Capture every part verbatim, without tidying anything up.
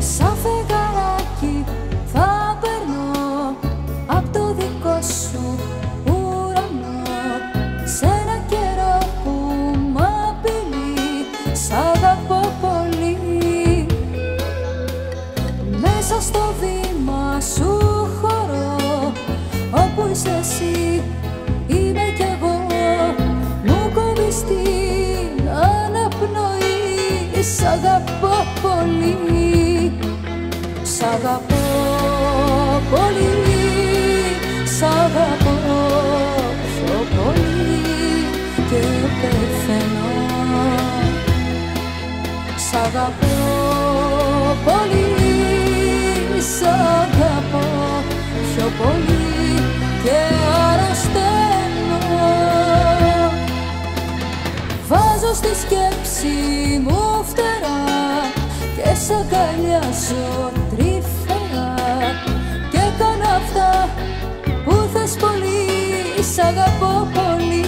Σαν φεγγαράκι θα περνώ απ' το δικό σου ουρανό, σε ένα καιρό που μ' απειλεί. Σ' αγαπώ πολύ. Μέσα στο βήμα σου χωρώ, όπου είσαι εσύ είμαι κι εγώ. Μου κόβεις την αναπνοή. Σ' αγαπώ πολύ. Σ' αγαπώ πολύ. Σ' αγαπώ πιο πολύ και πεθαίνω. Σ' αγαπώ πολύ. Σ' αγαπώ πιο πολύ και αρρωσταίνω. Βάζω στη σκέψη μου φτερά και σ' αγκαλιάζω τρυφερά και κάνω αυτά που θες πολύ. Σ' αγαπώ πολύ.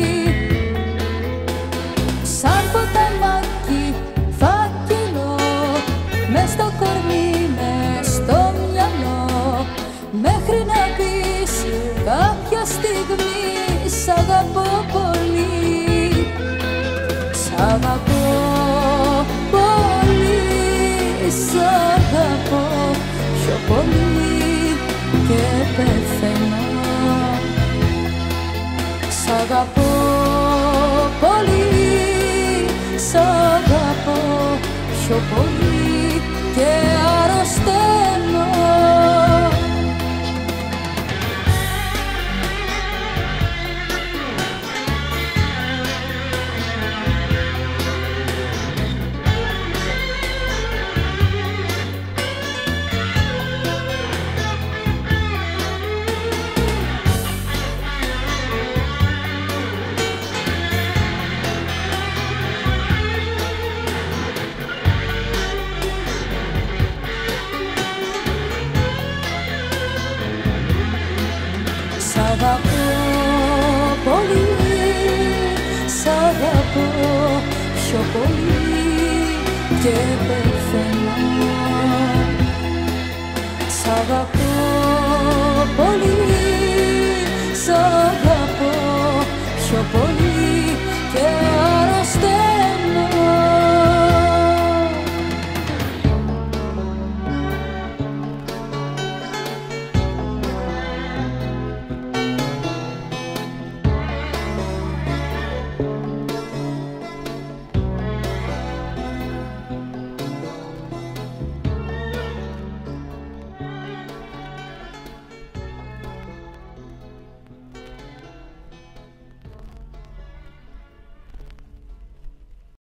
Σαν ποταμάκι θα κυλώ μες στο κορμί, μες στο μυαλό, μέχρι να πεις κάποια στιγμή σ' αγαπώ πολύ. Σ' αγαπώ πολύ. Σ' αγαπώ πιο πολύ και πεθαίνω. Σ' αγαπώ πολύ. Σ' αγαπώ πιο πολύ και αρρωσταίνω. Σ' αγαπώ πολύ. Σ' αγαπώ πιο πολύ και πεθαίνω. Σ' αγαπώ πολύ. Σ' αγαπώ πιο πολύ